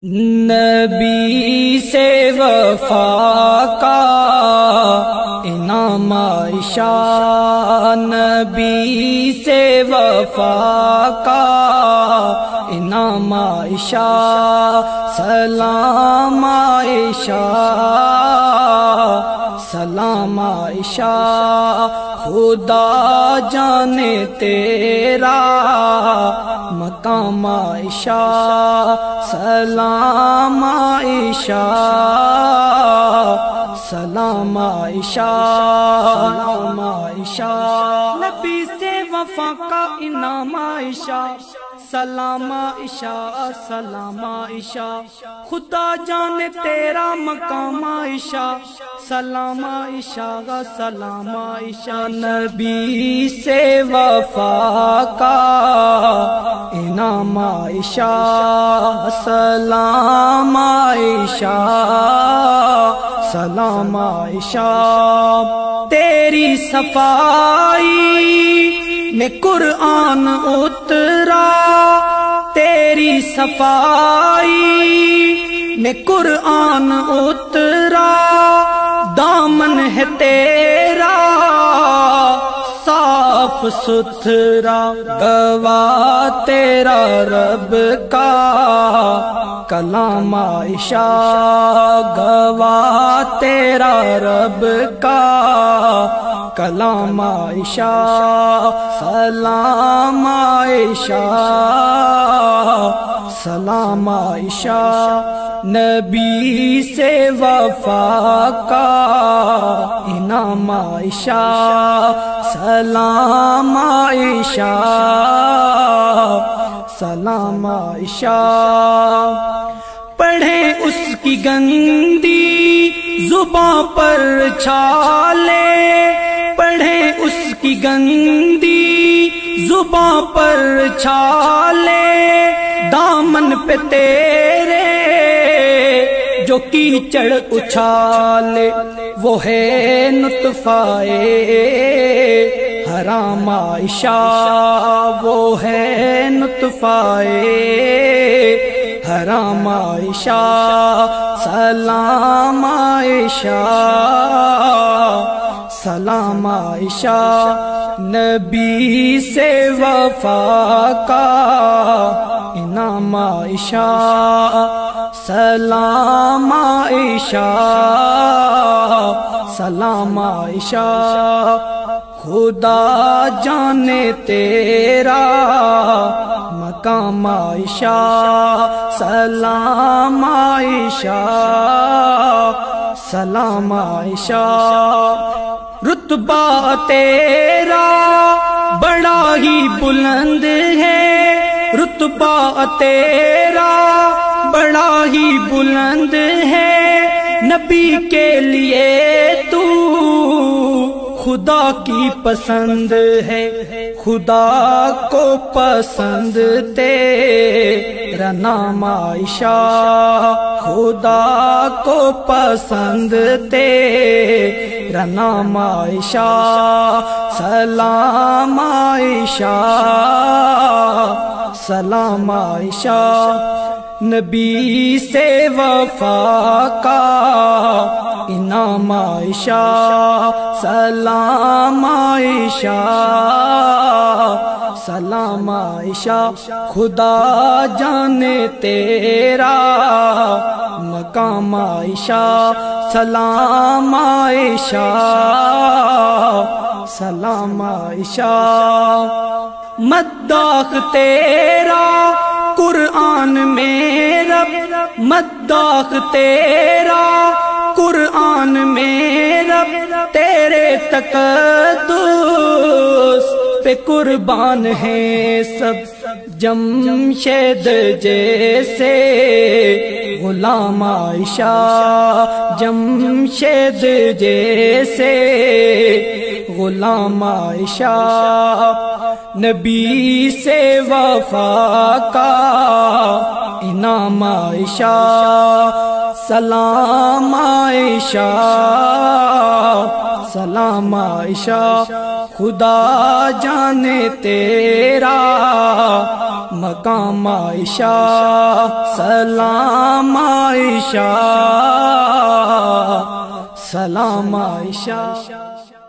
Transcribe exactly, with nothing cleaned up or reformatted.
نبی سے وفا کا انعام عائشہ، نبی سے وفا کا انعام عائشہ، سلام عائشہ، سلام عائشہ، خدا جانے تیرا مقام عائشہ، سلام عائشہ، سلام عائشہ، سلام عائشہ، نبی سے وفا کا انعام عائشہ، سلام عائشہ، سلام عائشہ، خدا جانے تیرا مقام عائشہ، سلام عائشہ، سلام عائشہ، نبی سے وفا کا انعام عائشہ، سلام عائشہ، سلام عائشہ، تیری صفائی میں قرآن اترا، تیری صفائی میں قرآن اترا، دامن ہے تیرا صاف ستھرا، گواہ تیرا رب کا کلام عائشہ، گواہ تیرا رب کا کلام عائشہ، سلام عائشہ، سلام عائشہ، نبی سے وفا کا انعام عائشہ، سلام عائشہ، سلام عائشہ، پڑھیں اس کی گندی زباں پر چھالے، پڑھیں اس کی گندی زباں پر چھالے، دامن پہ تیرے جو کیچڑ اچھالے، وہ ہے نطفہ حرام عائشہ، وہ ہے نطفہ حرام عائشہ، سلام عائشہ، سلام عائشہ، نبی سے وفا کا انعام عائشہ، سلام عائشہ، سلام عائشہ، خدا جانے تیرا مقام عائشہ، سلام عائشہ، سلام عائشہ، رتبہ تیرا بڑا ہی بلند ہے، رتبہ تیرا بڑا ہی بلند ہے، نبی کے لیے تو خدا کی پسند ہے، خدا کو پسند تیرا نام عائشہ، خدا کو پسند تیرا نام عائشہ، سلام عائشہ، سلام عائشہ، نبی سے وفا کا انعام عائشہ، سلام عائشہ، سلام عائشہ، خدا جانے تیرا مقام عائشہ، سلام عائشہ، سلام عائشہ، مداح تیرا قرآن میں رب، مداح تیرا قرآن میں رب، تیرے تقدس پہ قربان ہیں سب، جمشید جیسے غلام عائشہ، جمشید جیسے غلام عائشہ، نبی سے وفا کا انعام عائشہ، سلام عائشہ، سلام عائشہ، خدا جانے تیرا مقام عائشہ، سلام عائشہ، سلام عائشہ۔